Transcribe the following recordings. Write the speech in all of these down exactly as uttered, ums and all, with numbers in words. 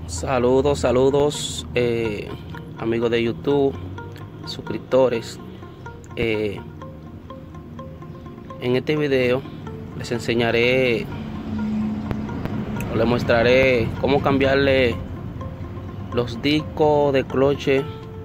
Saludos, saludos, eh, amigos de YouTube, suscriptores. Eh, en este video les enseñaré o les mostraré cómo cambiarle los discos de cloche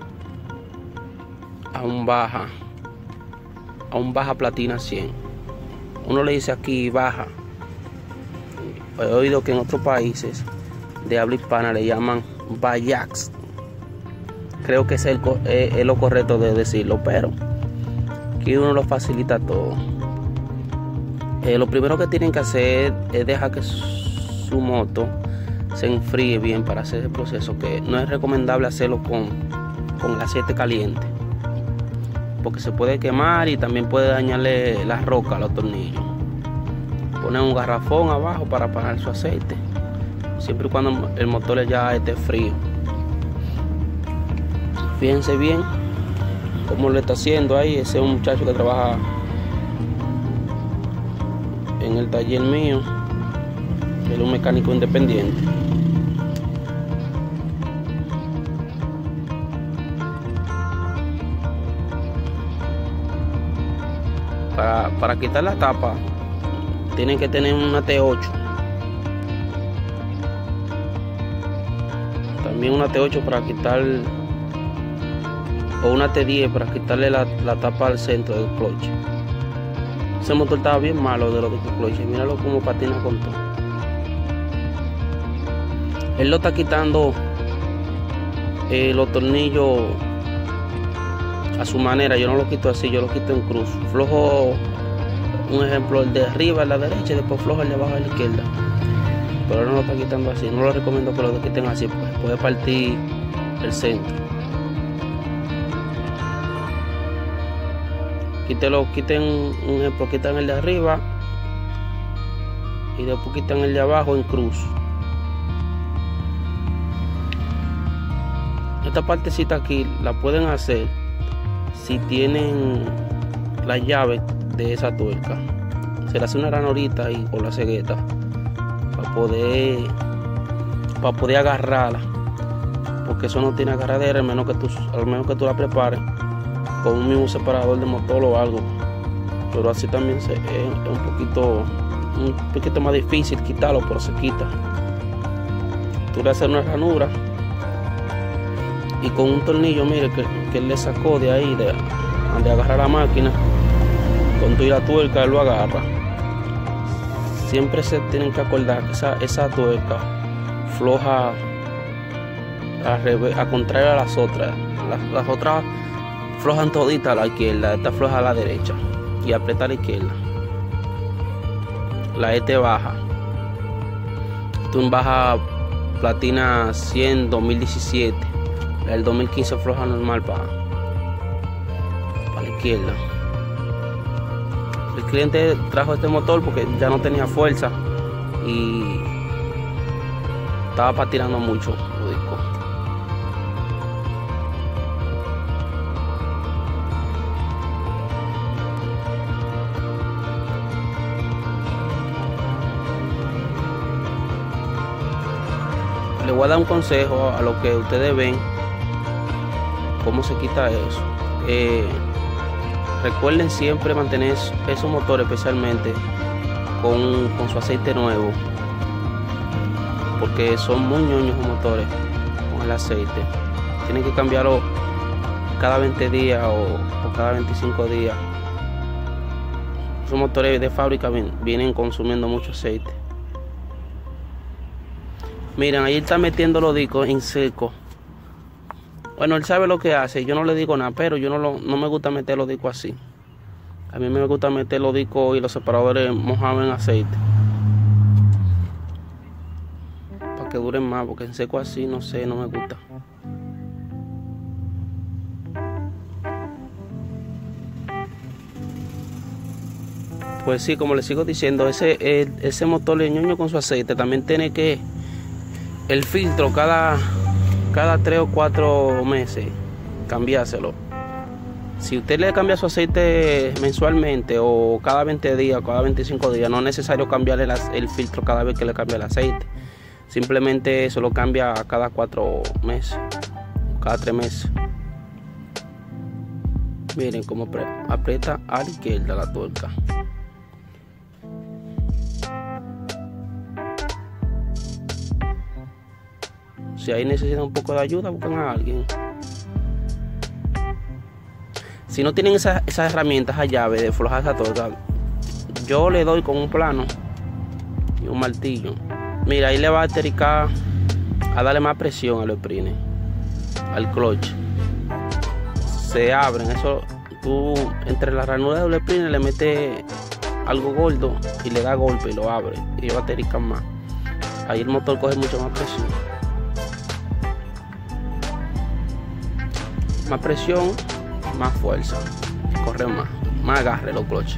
a un baja, a un baja platina cien. Uno le dice aquí baja. He oído que en otros países de habla hispana le llaman Bajax. Creo que es, el, es, es lo correcto de decirlo, pero aquí uno lo facilita todo. Eh, lo primero que tienen que hacer es dejar que su moto se enfríe bien para hacer el proceso, que no es recomendable hacerlo con, con el aceite caliente, porque se puede quemar y también puede dañarle la roca a los tornillos. Poner un garrafón abajo para apagar su aceite, siempre y cuando el motor ya esté frío. Fíjense bien cómo lo está haciendo ahí. Ese es un muchacho que trabaja en el taller mío, él es un mecánico independiente. Para, para quitar la tapa tienen que tener una T ocho. También una T ocho para quitar, o una T diez para quitarle la, la tapa al centro del cloche. Ese motor estaba bien malo de los de cloche. Míralo como patina con todo. Él lo está quitando eh, los tornillos a su manera. Yo no lo quito así, yo lo quito en cruz. Flojo, un ejemplo, el de arriba a la derecha y después flojo el de abajo a la izquierda. Pero él no lo está quitando así. No lo recomiendo que lo quiten así, pues puede partir el centro. Quítelo, quiten un ejemplo, quitan el de arriba y después quitan el de abajo en cruz. Esta partecita aquí la pueden hacer si tienen la llave de esa tuerca. Se le hace una ranurita ahí con la cegueta para poder para poder agarrarla, porque eso no tiene agarradera, al menos que tú, al menos que tú la prepares con un mismo separador de motor o algo. Pero así también se, es, es un poquito un poquito más difícil quitarlo, pero se quita. Tú le haces una ranura y con un tornillo, mire, que, que él le sacó de ahí, de, de agarrar la máquina, con tu y la tuerca él lo agarra. Siempre se tienen que acordar que esa, esa tuerca floja a, revés, a contrario a las otras. Las, las otras flojan todita a la izquierda, esta floja a la derecha y aprieta a la izquierda. La E T baja. Esto es un baja platina cien dos mil diecisiete. El dos mil quince floja normal para, para la izquierda. El cliente trajo este motor porque ya no tenía fuerza y estaba patinando mucho los discos. Le voy a dar un consejo a lo que ustedes ven cómo se quita eso. Eh, recuerden siempre mantener esos motores, especialmente con, con su aceite nuevo, porque son muy ñoños los motores con el aceite. Tienen que cambiarlo cada veinte días o, o cada veinticinco días. Esos motores de fábrica vienen consumiendo mucho aceite. Miren, ahí está metiendo los discos en seco. Bueno, él sabe lo que hace, yo no le digo nada, pero yo no, lo, no me gusta meter los discos así. A mí me gusta meter los discos y los separadores mojados en aceite, para que duren más, porque en seco así, no sé, no me gusta. Pues sí, como les sigo diciendo, ese, ese motor de ñoño con su aceite también tiene que el filtro cada, cada tres o cuatro meses cambiárselo. Si usted le cambia su aceite mensualmente o cada veinte días o cada veinticinco días, no es necesario cambiarle el, el filtro cada vez que le cambia el aceite. Simplemente eso lo cambia cada cuatro meses, cada tres meses. Miren cómo aprieta a la izquierda la tuerca. Si ahí necesitan un poco de ayuda, buscan a alguien. Si no tienen esas, esas herramientas a llave de aflojar esa tuerca, yo le doy con un plano y un martillo. Mira, ahí le va a tericar a darle más presión a los sprines, al clutch. Se abren, eso tú entre las ranuras del sprint le metes algo gordo y le da golpe y lo abre y va a tericar más. Ahí el motor coge mucho más presión. Más presión, más fuerza, corre más, más agarre los clutches.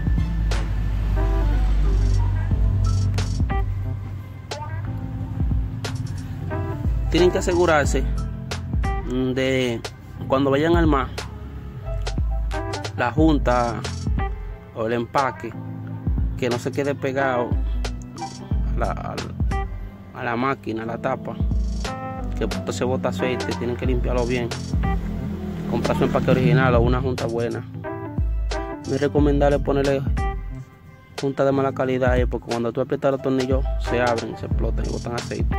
Tienen que asegurarse de cuando vayan al mar, la junta o el empaque, que no se quede pegado a la, a la, a la máquina, a la tapa, que se bota aceite. Tienen que limpiarlo bien, comprar su empaque original o una junta buena. No es recomendable ponerle junta de mala calidad, porque cuando tú aprietas los tornillos se abren, se explotan y botan aceite.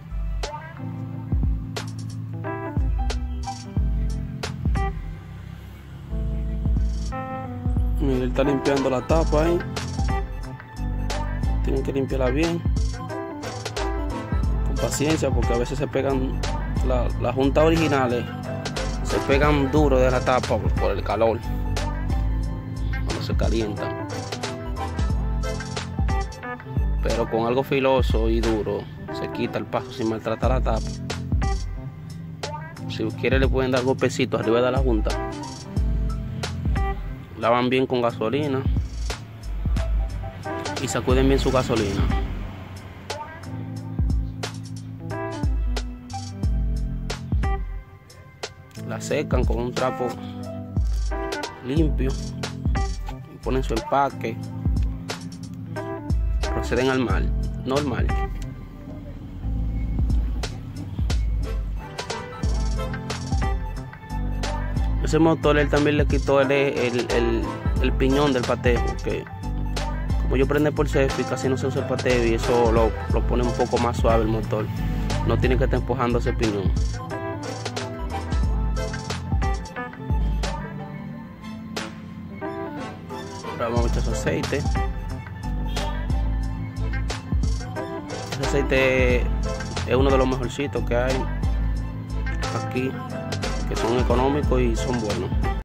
Mira, él está limpiando la tapa ahí. Tienen que limpiarla bien, con paciencia, porque a veces se pegan la, las juntas originales, se pegan duro de la tapa por, por el calor, cuando se calientan. Pero con algo filoso y duro se quita el paso sin maltratar la tapa. Si quiere le pueden dar golpecitos arriba de la junta. Lavan bien con gasolina y sacuden bien su gasolina. La secan con un trapo limpio y ponen su empaque. Proceden al mar normal. Ese motor él también le quitó el, el, el, el piñón del pateo, que como yo prende por safety casi no se usa el pateo y eso lo, lo pone un poco más suave el motor. No tiene que estar empujando ese piñón. Ahora vamos a echar su aceite. Ese aceite es uno de los mejorcitos que hay aquí, que son económicos y son buenos.